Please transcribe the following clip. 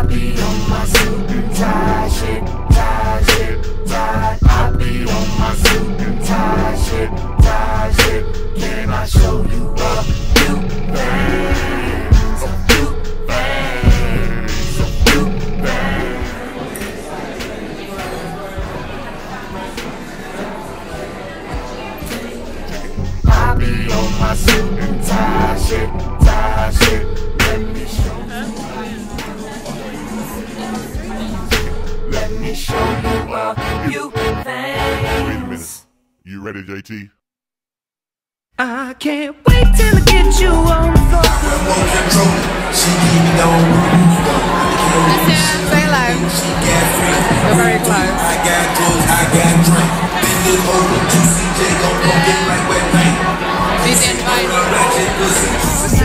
be on my suit and tie shit, tie shit, tie. I be on my suit and tie shit, tie shit. Can I show you a few things? A few things, a few things. I be on my suit and tie shit, tie shit. Let me show you. Let me show you a few things. Wait a minute. You ready, JT? I can't wait till I get you on the floor. Listen, say low. We're very close. I got drugs, I got drink. Bend it over, juicy J gon' get like wet paint. She's invited.